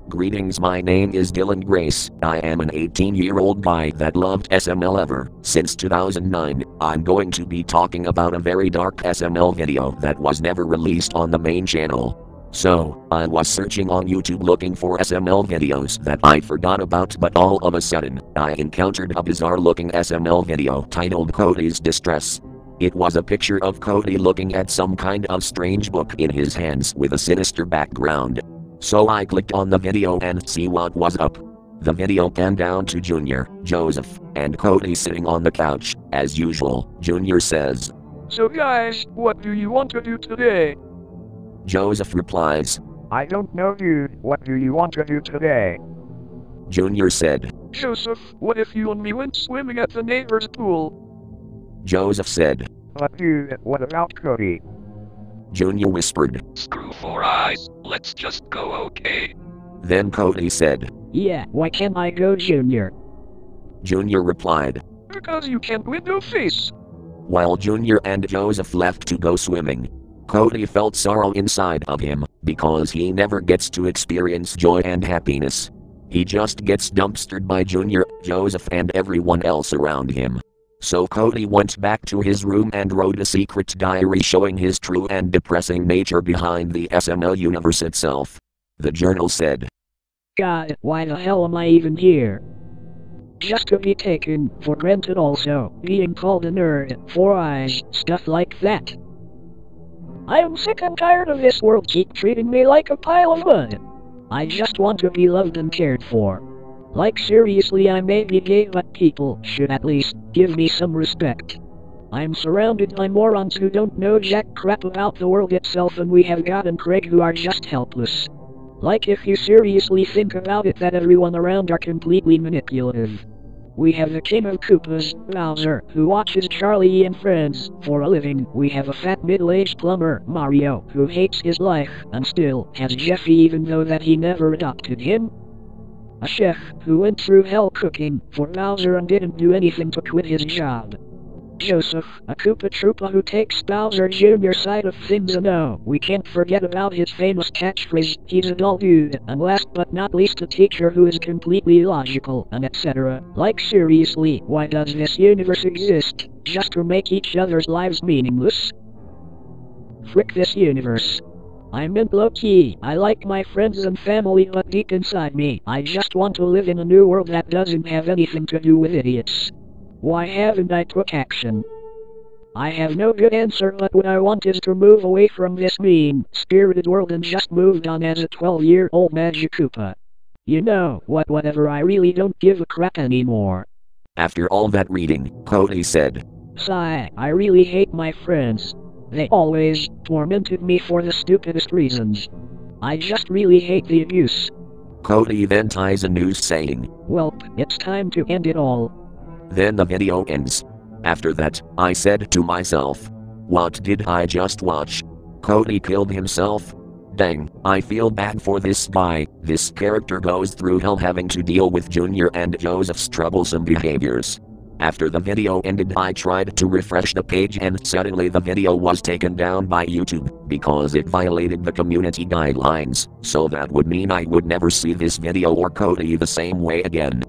Greetings, my name is Dylan Grace. I am an 18-year-old guy that loved SML ever since 2009. I'm going to be talking about a very dark SML video that was never released on the main channel. So, I was searching on YouTube looking for SML videos that I forgot about, but all of a sudden, I encountered a bizarre looking SML video titled Cody's Distress. It was a picture of Cody looking at some kind of strange book in his hands with a sinister background. So I clicked on the video and see what was up. The video panned down to Junior, Joseph, and Cody sitting on the couch. As usual, Junior says, "So guys, what do you want to do today?" Joseph replies, "I don't know, dude. What do you want to do today?" Junior said, "Joseph, what if you and me went swimming at the neighbor's pool?" Joseph said, "But dude, what about Cody?" Junior whispered, "Screw 4 eyes, let's just go, okay?" Then Cody said, "Yeah, why can't I go, Junior?" Junior replied, "Because you can't window face." While Junior and Joseph left to go swimming, Cody felt sorrow inside of him, because he never gets to experience joy and happiness. He just gets dumpstered by Junior, Joseph, and everyone else around him. So Cody went back to his room and wrote a secret diary showing his true and depressing nature behind the SML universe itself. The journal said, "God, why the hell am I even here? Just to be taken for granted, also being called a nerd, 4 eyes, stuff like that. I am sick and tired of this world keep treating me like a pile of mud. I just want to be loved and cared for. Like seriously, I may be gay, but people should at least give me some respect. I'm surrounded by morons who don't know jack crap about the world itself, and we have God and Craig who are just helpless. Like, if you seriously think about it, that everyone around are completely manipulative. We have the king of Koopas, Bowser, who watches Charlie and Friends for a living. We have a fat middle-aged plumber, Mario, who hates his life and still has Jeffy even though that he never adopted him. A chef who went through hell cooking for Bowser and didn't do anything to quit his job. Joseph, a Koopa Troopa who takes Bowser Jr.'s side of things, and no, we can't forget about his famous catchphrase, he's a dull dude, and last but not least a teacher who is completely illogical, and etc. Like seriously, why does this universe exist? Just to make each other's lives meaningless? Frick this universe. I'm in low-key. I like my friends and family, but deep inside me, I just want to live in a new world that doesn't have anything to do with idiots. Why haven't I took action? I have no good answer, but what I want is to move away from this mean-spirited world and just moved on as a 12-year-old Magic Koopa. You know, whatever, I really don't give a crap anymore." After all that reading, Cody said, "Sigh, I really hate my friends. They always tormented me for the stupidest reasons. I just really hate the abuse." Cody then ties a noose saying, "Welp, it's time to end it all." Then the video ends. After that, I said to myself, what did I just watch? Cody killed himself? Dang, I feel bad for this guy. This character goes through hell having to deal with Junior and Joseph's troublesome behaviors. After the video ended, I tried to refresh the page and suddenly the video was taken down by YouTube because it violated the community guidelines, so that would mean I would never see this video or Cody the same way again.